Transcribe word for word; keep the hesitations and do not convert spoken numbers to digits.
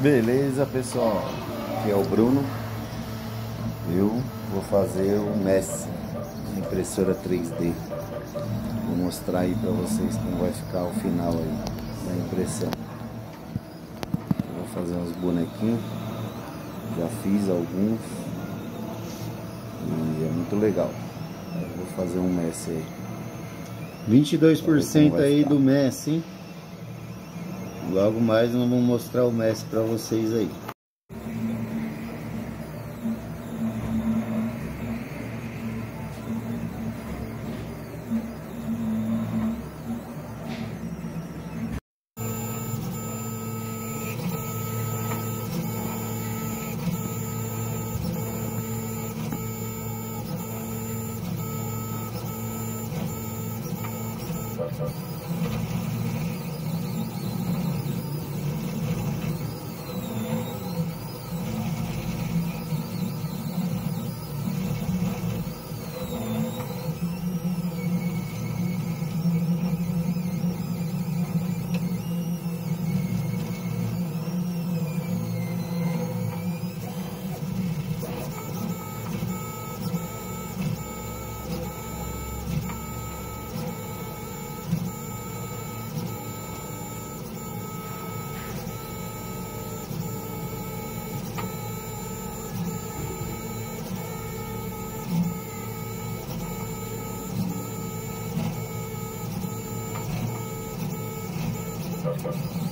Beleza, pessoal, aqui é o Bruno. Eu vou fazer o Messi impressora três D. Vou mostrar aí pra vocês como vai ficar o final aí da impressão. Eu vou fazer uns bonequinhos, já fiz alguns e é muito legal. Eu vou fazer um Messi aí. vinte e dois por cento aí do Messi, hein? Logo mais nós vamos mostrar o Messi pra vocês aí. Thank you.